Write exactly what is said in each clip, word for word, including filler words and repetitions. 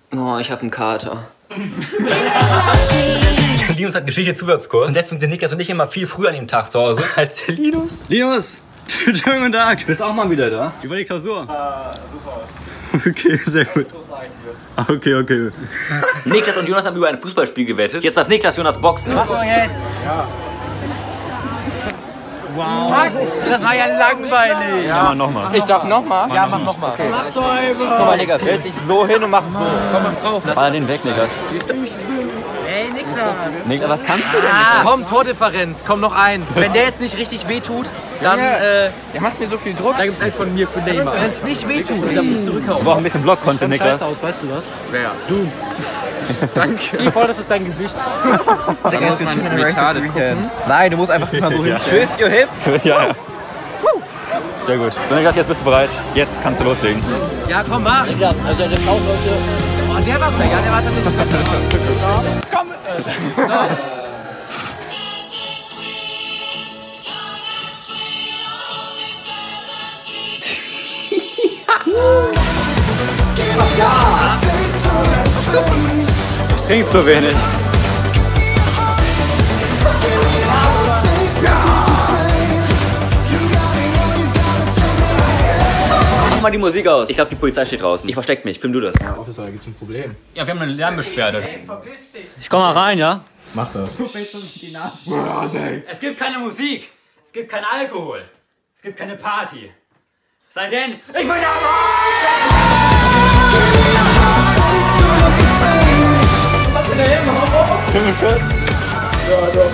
Oh, ich hab einen Kater. Linus hat Geschichte-Zusatzkurs und deswegen sind Niklas und ich immer viel früher an dem Tag zu Hause als der Linus. Linus! Schönen guten Tag! Bist auch mal wieder da? Wie war die Klausur? Ah, super. Okay, sehr gut. Okay, okay. Niklas und Jonas haben über ein Fußballspiel gewettet. Jetzt darf Niklas Jonas boxen. Mach doch jetzt! Ja. Wow. Das war ja langweilig. Ja, nochmal. Ich darf nochmal? Ja, mach nochmal. Okay. Mach doch einfach. Guck mal, Niklas, hält dich so hin und mach so. Komm, mach drauf. Baller den weg, Niklas. Ey, Niklas. Niklas, was kannst du denn? Ah, komm, Tordifferenz, komm noch ein. Wenn der jetzt nicht richtig wehtut, dann, ja, äh, der macht mir so viel Druck. Da gibt's einen von mir für Neymar. Wenn es nicht wehtut, dann darf ich zurückhauen. Wir brauchen ein bisschen Block-Content, Niklas. Aus, weißt du das? Wer? Du. Danke. Wie voll, das ist dein Gesicht. Da muss man Retarded gucken. Nein, du musst einfach mal so hin. Twist your hips. Ja, ja. Sehr gut. So, Niklas, jetzt bist du bereit. Jetzt kannst du loslegen. Ja, komm, mach. Also der Schaut heute. Oh, der war ja, der war tatsächlich besser. Komm. So. Ja. Ich trinke zu wenig. Mach mal die Musik aus. Ich glaube, die Polizei steht draußen. Ich versteck mich. Film du das. Ja, Officer, gibt's ein Problem. Ja, wir haben eine Lärmbeschwerde. Ey, verpiss dich. Ich komm mal rein, ja? Mach das. Es gibt keine Musik. Es gibt keinen Alkohol. Es gibt keine Party. Sei denn, ich bin dabei! fünfundvierzig. Ja, doch.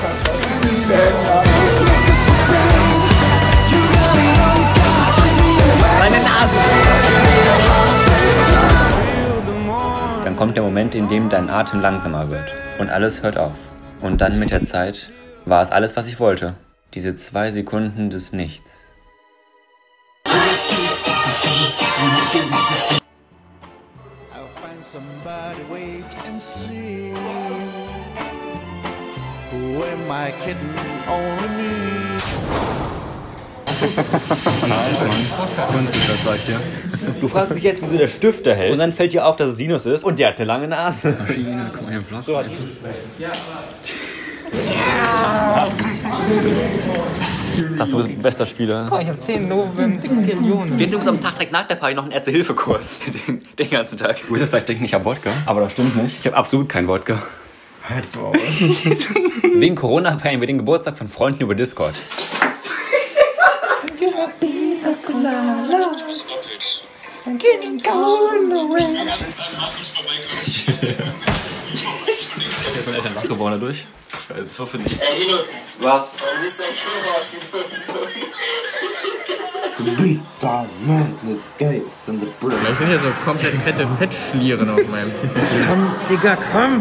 Meine Nase. Dann kommt der Moment, in dem dein Atem langsamer wird und alles hört auf. Und dann mit der Zeit war es alles, was ich wollte. Diese zwei Sekunden des Nichts. Somebody wait and see who am I kidding only me. Nice, Mann. Kunst, das sag ich dir. Du fragst dich jetzt, wieso der Stift da hält. Und dann fällt dir auf, dass es Linus ist. Und der hat eine lange Nase. Maschine, guck mal hier im Vlog. So, Ja. Jetzt sagst du, du bist bester Spieler. Oh, ich hab zehn November-Millionen. Wir übrigens am Tag direkt nach der Party noch einen Erste-Hilfe-Kurs. Den, den ganzen Tag. Du würdest vielleicht denken, ich habe Wodka. Aber das stimmt nicht. Ich habe absolut keinen Wodka. Hältst du auch. Wegen Corona feiern wir den Geburtstag von Freunden über Discord. Ich bin echt ein wach geworden dadurch. Scheiße, so finde ich. Was? Du bist ein Schulhaus in Vielleicht sind hier so komplett fette Fettschlieren auf meinem Profil. Komm, Digga, komm!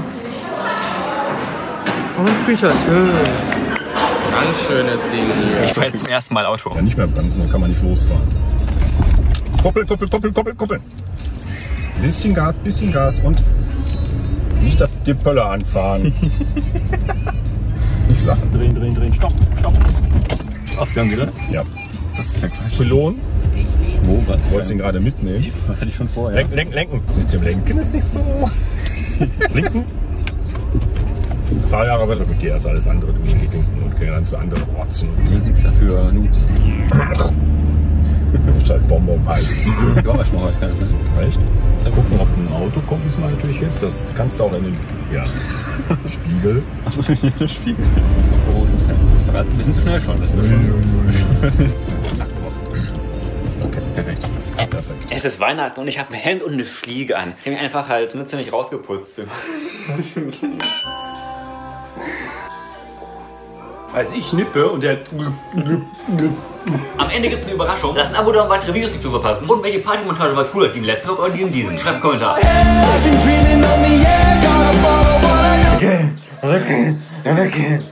Und ein Screenshot. Schön. Ganz schönes Ding hier. Ich fahre jetzt zum ersten Mal Auto. Ja, nicht mehr bremsen, dann kann man nicht losfahren. Koppel, koppel, koppel, koppel, koppel. Bisschen Gas, bisschen Gas und nicht die Pölle anfahren. Nicht lachen. Drehen, drehen, drehen. Stopp, stopp. Ausgang wieder? Ja. Das ist der Quatsch. Pylon. Wo? Was? Wolltest du ihn gerade mitnehmen? Was hatte ich schon vor, ja. Lenken, lenken, lenken. Mit dem Lenken ist nicht so. Linken. Fahrjahre wird okay, erst alles andere durchgelinken und gehen dann zu anderen Rotzen. Nichts dafür, Noobs. Scheiß Bombe um Hals. Ich war schon mal heute, kann das sein? Echt? Dann gucken, ob ein Auto kommt, ist mal natürlich jetzt. Das kannst du auch in den ja, Spiegel. Achso, der Spiegel. Oh, ein bisschen zu schnell schon. Das wird schon. Okay, perfekt. Perfekt. Es ist Weihnachten und ich habe ein Hemd und eine Fliege an. Ich habe mich einfach halt ne, ziemlich rausgeputzt. Also ich nippe und der... Am Ende gibt es eine Überraschung. Lasst ein Abo da, um weitere Videos nicht zu verpassen. Und welche Partymontage war cooler, die im letzten Vlog oder die in diesem? Schreibt einen Kommentar. Again, again, again.